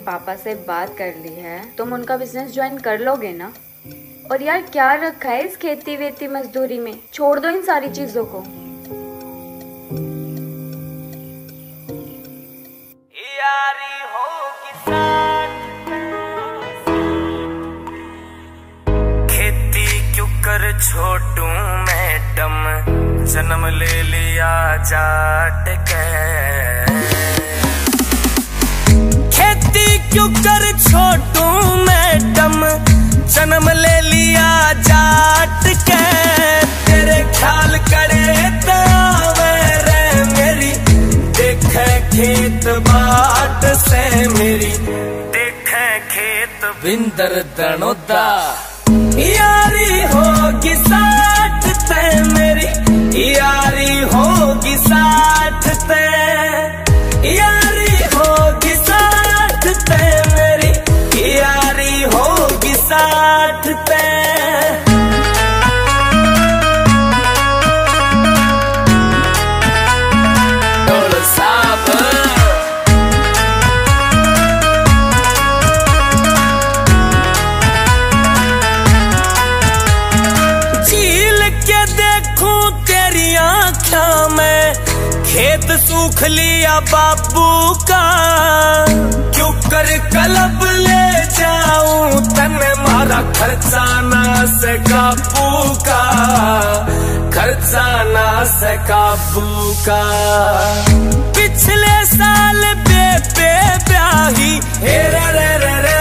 पापा से बात कर ली है, तुम उनका बिजनेस ज्वाइन कर लोगे ना? और यार क्या रखा है इस खेती वेती मजदूरी में, छोड़ दो इन सारी चीजों को। यारी होगी खेती क्यों कर छोटू मैडम, जन्म ले लिया जाट के। खेती क्यों कर छोटू मैडम, जन्म ले लिया जाट के। तेरे ख्याल करे तावे रे मेरी, देखे खेत बाट से मेरी, देखे खेत बिंदर दनोदा। यारी होगी साथ ते मेरी, यारी होगी साथ ते, यारी होगी साथ ते मेरी, यारी होगी साथ ते। खेत सूख लिया बाबू का, क्यों कर कलब ले जाऊं तने, मारा खर्चा ना से काबू का, खर्चा ना से काबू का। पिछले साल बेबे ब्याही, हे रे रे रे रे